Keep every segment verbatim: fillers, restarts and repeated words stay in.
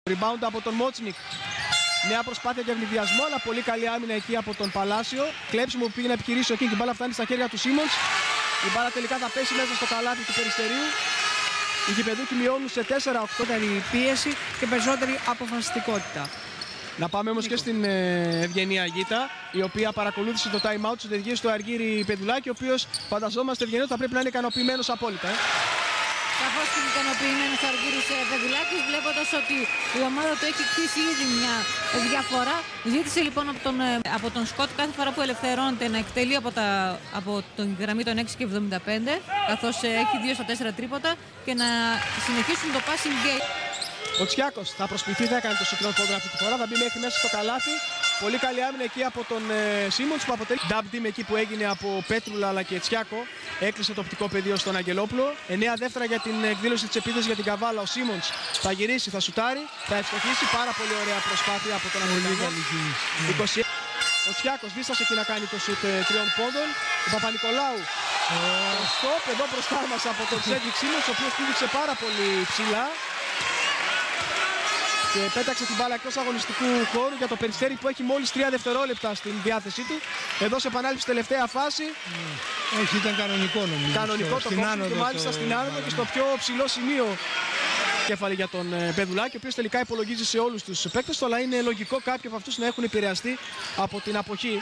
Rebound από τον Μότσνικ. Νέα προσπάθεια για ευνηδιασμό, αλλά πολύ καλή άμυνα εκεί από τον Παλάσιο. Κλέψιμο που πήγε να επιχειρήσει ο Κίνγκ, η μπάλα φτάνει στα χέρια του Σίμονς. Η μπάλα τελικά θα πέσει μέσα στο καλάθι του Περιστερίου. Οι γηπεδούκοι μειώνουν σε τέσσερα οκτώ. Πίεση και περισσότερη αποφασιστικότητα. Να πάμε όμως και στην ε, Ευγενία Γήτα, η οποία παρακολούθησε το time out της οδηγίας του Αργύρη Πεδουλάκη, ο οποίος φανταζόμαστε Ευγενία θα πρέπει να είναι ικανοποιημένος απόλυτα. Ε. Σαφώς και ικανοποιημένος ο Αργύρης Πεδουλάκης, βλέποντας ότι η ομάδα του έχει κτίσει ήδη μια διαφορά. Ζήτησε λοιπόν από τον, από τον Σκοτ κάθε φορά που ελευθερώνεται να εκτελεί από, τα, από την γραμμή των έξι και εβδομήντα πέντε, καθώς έχει δύο στα τέσσερα τρίποτα, και να συνεχίσουν το passing game. Ο Τσιάκος θα προσποιηθεί, θα κάνει το σωτρό πόδρα αυτή τη φορά, θα μπει μέχρι μέσα στο καλάθι. Πολύ καλή άμυνα εκεί από τον ε, Σίμονς που αποτελεί dub team εκεί που έγινε από Πέτρουλα αλλά και Τσιάκο. Έκλεισε το οπτικό πεδίο στον Αγγελόπουλο. εννέα δεύτερα για την εκδήλωση της επίθεσης για την Καβάλα. Ο Σίμονς θα γυρίσει, θα σουτάρει, θα ευστοχίσει. Πάρα πολύ ωραία προσπάθεια από τον Αμερικανό. είκοσι έξι. Ο Τσιάκος δίστασε εκεί να κάνει το σουτ ε, τριών πόντων. Ο Παπα-Νικολάου. Oh. Το στόπ εδώ μπροστά μας από τον Σέντρικ Σίμονς, ο οποίος πήδηξε πάρα πολύ ψηλά. Και πέταξε την μπάλα εκτός αγωνιστικού χώρου για το Περιστέρι που έχει μόλις τρία δευτερόλεπτα στην διάθεσή του. Εδώ σε επανάληψη τελευταία φάση. Όχι, ήταν κανονικό νομίζω. Κανονικό το κόψιμο και μάλιστα το... στην άνοδο και στο πιο ψηλό σημείο κέφαλη για τον Πεδουλάκη, ο οποίος τελικά υπολογίζει σε όλους τους παίκτες του, αλλά είναι λογικό κάποιοι από αυτούς να έχουν επηρεαστεί από την αποχή.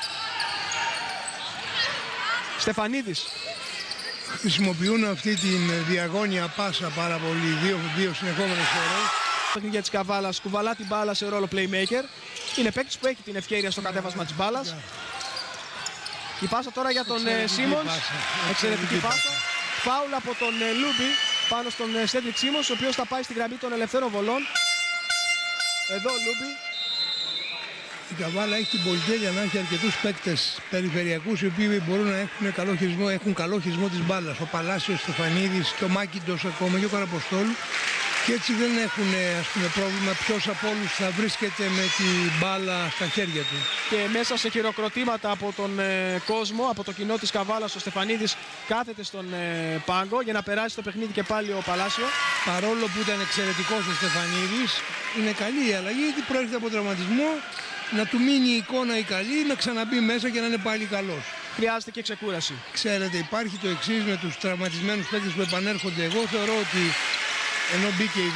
Στεφανίδης. Χρησιμοποιούν αυτή την διαγώνια πάσα πάρα πολύ, δύο, δύο συνεχόμενες φορές. Παιχνίδια της Καβάλας, κουβαλά την μπάλα σε ρόλο playmaker. Είναι παίκτης που έχει την ευκαιρία στο κατέβασμα της μπάλας. Η πάσα τώρα για τον Σίμονς. Εξαιρετική πάσα. Φάουλ από τον Λούμπι πάνω στον Σέντρικ Σίμονς, ο οποίος θα πάει στη γραμμή των ελευθέρων βολών. Εδώ ο Λούμπι. Η Καβάλα έχει την πολυτέλεια να έχει αρκετούς παίκτες περιφερειακούς οι οποίοι μπορούν να έχουν καλό χειρισμό, έχουν καλό χειρισμό της μπάλας. Ο Παλάσιος, ο Στεφανίδης και ο Μάκιντος ακόμα και ο Καραποστόλου. Και έτσι δεν έχουν ας πούμε, πρόβλημα ποιος από όλους θα βρίσκεται με την μπάλα στα χέρια του. Και μέσα σε χειροκροτήματα από τον ε, κόσμο, από το κοινό της Καβάλας, ο Στεφανίδης κάθεται στον ε, πάγκο για να περάσει το παιχνίδι και πάλι ο Παλάσιο. Παρόλο που ήταν εξαιρετικός ο Στεφανίδης, είναι καλή η αλλαγή γιατί προέρχεται από τραυματισμό, να του μείνει η εικόνα η καλή, να ξαναμπεί μέσα και να είναι πάλι καλός. Χρειάζεται και ξεκούραση. Ξέρετε, υπάρχει το εξής με τους τραυματισμένους παίκτες που επανέρχονται. Εγώ θεωρώ ότι ενώ μπήκε η...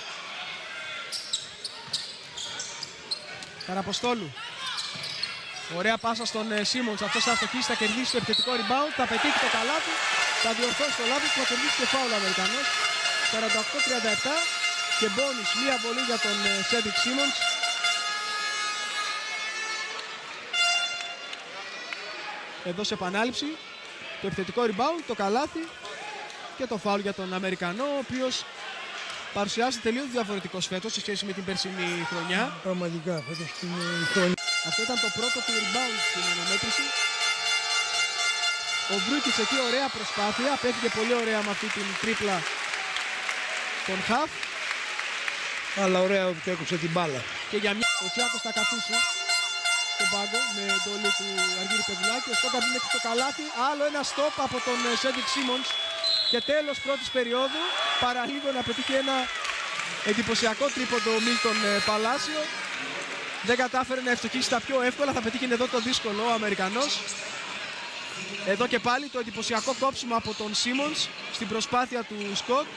Καραποστόλου. Ωραία πάσα στον ε, Σίμονς. Αυτός θα αστοχίσει, θα κερδίσει το επιθετικό rebound. Θα πετύχει το καλάθι. Θα διορθώσει το λάθος που θα κερδίσει και φάουλ ο Αμερικανός. σαράντα οκτώ τριάντα επτά και μπόνις. Μία βολή για τον ε, Σέντρικ Σίμονς. Εδώ σε επανάληψη. Το επιθετικό rebound, το καλάθι και το φάουλ για τον Αμερικανό, ο οποίος παρουσιάζεται τελείως διαφορετικός φέτος σε σχέση με την περσινή χρονιά. Πραγματικά, φέτος την χρονιά. Αυτό ήταν το πρώτο του rebound στην αναμέτρηση. Ο Βρούκης εκεί ωραία προσπάθεια, απέφυγε πολύ ωραία με αυτή την τρίπλα τον Χαφ. Αλλά ωραία που έκοψε την μπάλα. Και για μια ο Τσιάκος θα καθίσει στον πάγκο με εντολή του Αργύρη Πεδουλάκη. Ο Σκόπ μέχρι το καλάθι. Άλλο ένα stop από τον Σέντρικ Σίμονς. Και τέλος πρώτης περίοδου, παραλίγο να πετύχει ένα εντυπωσιακό τρίποντο ο Μίλτον Παλάσιο. Δεν κατάφερε να ευτυχίσει τα πιο εύκολα, θα πετύχει εδώ το δύσκολο ο Αμερικανός. Εδώ και πάλι το εντυπωσιακό κόψιμο από τον Σίμονς στην προσπάθεια του Σκοτ.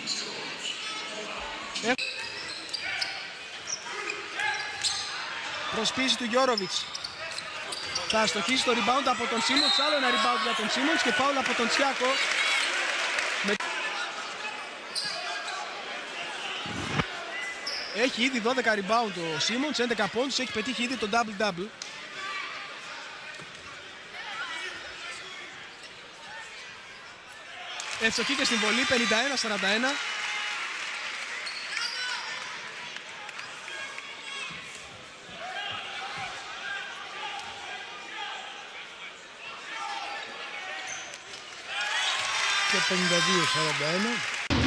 Προσποίηση του Γιώροβιτς. Θα αστοχίσει το rebound από τον Σίμονς, άλλο ένα rebound για τον Σίμονς και φάουλ από τον Τσιάκο. Έχει ήδη δώδεκα rebound ο Σίμονς, έντεκα πόντους, έχει πετύχει ήδη το double-double. Ευστοχή και στην βολή, πενήντα ένα σαράντα ένα. Και πενήντα δύο σαράντα ένα.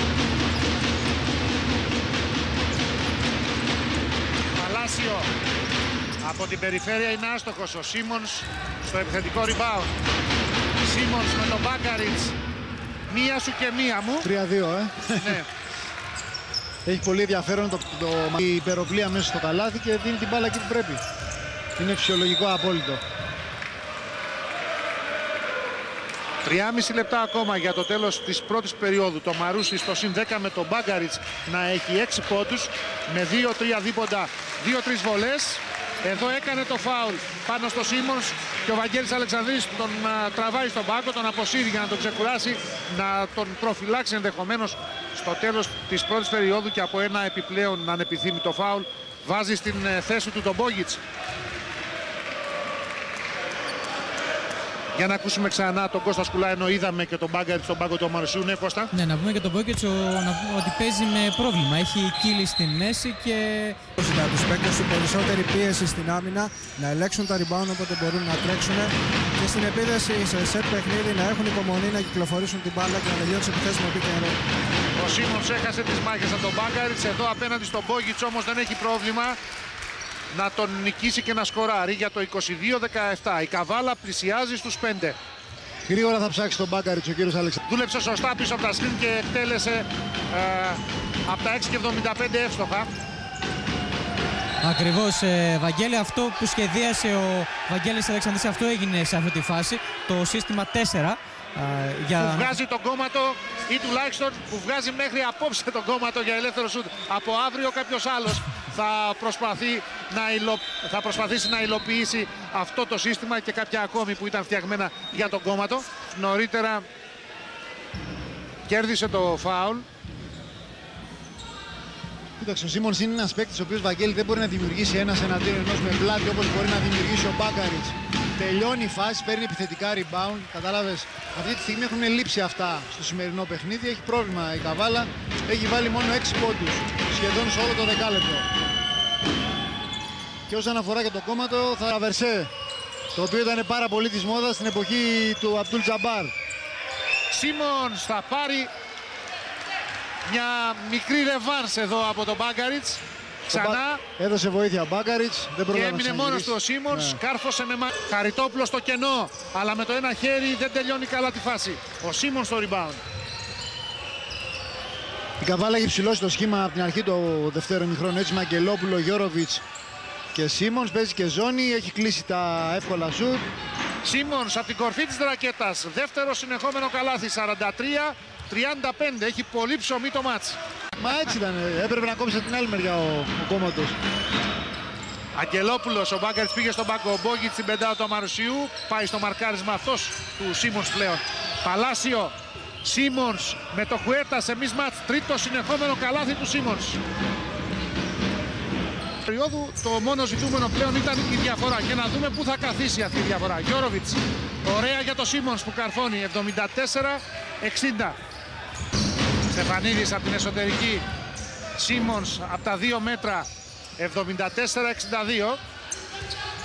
Παλάσιο. Από την περιφέρεια είναι άστοχος ο Σίμονς στο επιθετικό rebound. Σίμονς με τον Μπάκαριτς. Μία σου και μία μου. τρία δύο, ε. Ναι. Έχει πολύ ενδιαφέρον το, το, το η υπεροπλία μέσα στο καλάθι και δίνει την μπάλα εκεί που πρέπει. Είναι φυσιολογικό απόλυτο. τριάμιση λεπτά ακόμα για το τέλος της πρώτης περίοδου. Το Μαρούσι στο συν δέκα με τον Μπάγκαριτς να έχει έξι πόντους με δύο τρία δίποντα, δύο τρεις βολές. Εδώ έκανε το φάουλ πάνω στο Σίμονς και ο Βαγγέλης Αλεξανδρής τον α, τραβάει στον πάγκο, τον αποσύρει για να τον ξεκουράσει, να τον προφυλάξει ενδεχομένως στο τέλος της πρώτης περίοδου και από ένα επιπλέον ανεπιθύμητο φάουλ βάζει στην ε, θέση του τον Μπόγιτς. Για να ακούσουμε ξανά τον Κώστα Σκουλά, ενώ είδαμε και τον Μπάγκαριτ στον πάγκο του Μαρουσίου. Ναι, Κώστα. Ναι, να πούμε και τον Μπόγκετς ότι παίζει με πρόβλημα. Έχει κύλι στην μέση και... Για τους παίκτες του περισσότερη πίεση στην άμυνα, να ελέγξουν τα rebound όποτε μπορούν να τρέξουν και στην επίδεση σε σετ παιχνίδι να έχουν υπομονή να κυκλοφορήσουν την μπάλα και να τελειώνουν τις επιθέσεις με pick and roll. Ο Σίμονς έχασε τις μάχες από τον Μπάγκαριτ. Εδώ απέναντι στον Μπόγκιτς όμως δεν έχει πρόβλημα να τον νικήσει και να σκοράρει για το είκοσι δύο δεκαεπτά. Η Καβάλα πλησιάζει στους πέντε. Γρήγορα θα ψάξει τον Μπάγκαριτς ο κύριος Αλεξανδρής. Δούλεψε σωστά πίσω από τα σκριν και εκτέλεσε ε, από τα έξι εβδομήντα πέντε εύστοχα. Ακριβώς, ε, Βαγγέλη, αυτό που σχεδίασε ο Βαγγέλης Αλεξανδρής, αυτό έγινε σε αυτή τη φάση. Το σύστημα τέσσερα. Ε, για... Που βγάζει τον κόμματο ή τουλάχιστον που βγάζει μέχρι απόψε τον κόμματο για ελεύθερο σουτ. Από αύριο κάποιος άλλος θα, προσπαθεί να υλο... θα προσπαθήσει να υλοποιήσει αυτό το σύστημα και κάποια ακόμη που ήταν φτιαγμένα για τον κόμματο. Νωρίτερα κέρδισε το φάουλ. Κοίταξε, ο Σίμονς είναι ένας παίκτης ο οποίος, Βαγγέλη, δεν μπορεί να δημιουργήσει ένας εναντίον ενός με πλάτη όπως μπορεί να δημιουργήσει ο Μπάγκαριτς. Τελειώνει η φάση, παίρνει επιθετικά rebound. Κατάλαβες, αυτή τη στιγμή έχουν λείψει αυτά στο σημερινό παιχνίδι. Έχει πρόβλημα η Καβάλα. Έχει βάλει μόνο έξι πόντους σχεδόν σε όλο το δεκάλεπτο. Και όσον αφορά και το κόμματο, θα Τραβερσέ, το οποίο ήταν πάρα πολύ της μόδας στην εποχή του Αμπτούλ Τζαμπάρ. Σίμονς θα πάρει μια μικρή ρεβάνς εδώ από τον Μπάγκαριτς. Ξανά έδωσε βοήθεια ο Μπάγκαριτς, δεν και έμεινε μόνος του ο Σίμονς, ναι. Κάρφωσε με μα... Χαριτόπουλο στο κενό, αλλά με το ένα χέρι δεν τελειώνει καλά τη φάση. Ο Σίμονς στο rebound. Η Καβάλα έχει ψηλώσει το σχήμα από την αρχή το δεύτερο ημιχρόνο, έτσι, Μαγκελόπουλο, Γιώροβιτς και Σίμονς, παίζει και ζώνη, έχει κλείσει τα εύκολα σουτ. Σίμονς από την κορφή της ρακέτας, δεύτερο συνεχόμενο καλάθι, σαράντα τρία τριάντα πέντε, έχει πολύ ψωμί το μάτς. Μα έτσι ήταν, έπρεπε να κόψει από την άλλη μεριά ο, ο κόμματος. Αγγελόπουλος, ο Μπάγκαριτς πήγε στον πάγκο, ο Μπόγκιτς στην πεντάδα του Αμαρουσίου, πάει στο μαρκάρισμα αυτός του Σίμονς πλέον. Παλάσιο, Σίμονς με το Χουέρτα σε μις μάτς, τρίτο συνεχόμενο καλάθι του Σίμονς. Περίοδου το μόνο ζητούμενο πλέον ήταν η διαφορά και να δούμε πού θα καθίσει αυτή η διαφορά. Γιώροβιτς, ωραία για το Σίμονς που καρφώνει, εβδομήντα τέσσερα εξήντα. Στεφανίδης από την εσωτερική, Σίμονς από τα δύο μέτρα, εβδομήντα τέσσερα εξήντα δύο.